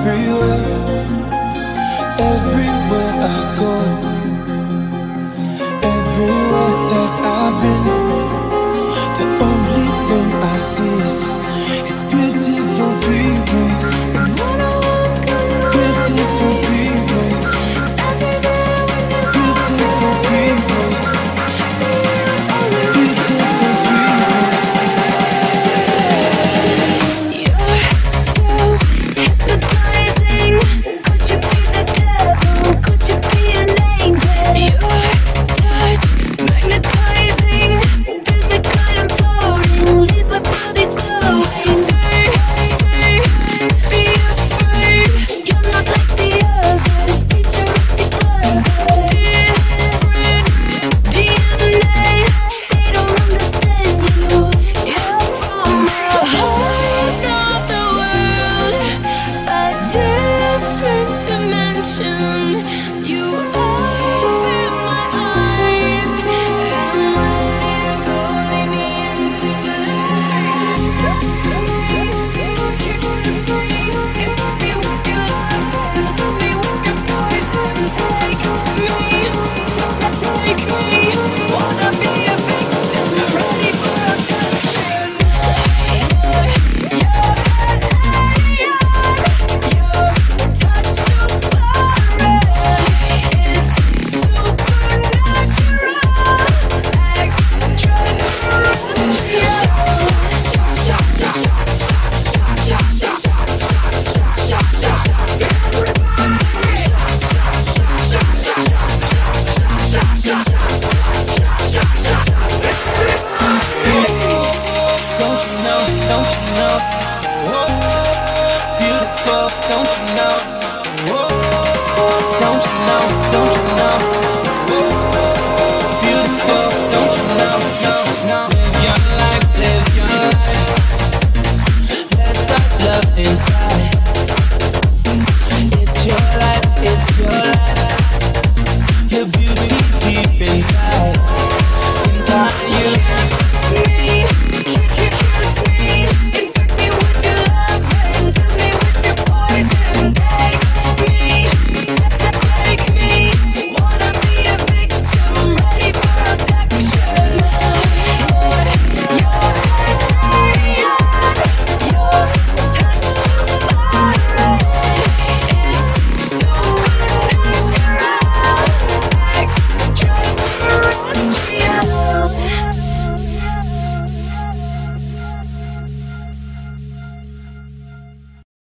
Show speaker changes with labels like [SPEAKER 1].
[SPEAKER 1] everywhere I go, everywhere that I've been, the only thing I see is beautiful people, beautiful people, beautiful people, beautiful people.
[SPEAKER 2] You're so hypnotizing. Could you be the devil? Could you be an angel? Your touch magnetizing, physically imploding, leaves my body glowing. They say, be afraid. You're not like the others. Futuristic clever, different DNA. They don't understand you. You're from the heart of the world, a different dimension. You open my eyes, and I'm ready to go. Lead me into the light. Fill me with your love, fill me with your poison. Take me. Wanna be a victim, ready for attention. Your touch so foreign, it's supernatural,
[SPEAKER 1] Don't you know, don't you know, whoa, beautiful, don't you know, whoa, don't you know, whoa, beautiful, don't you know, no, live your life, let that love inside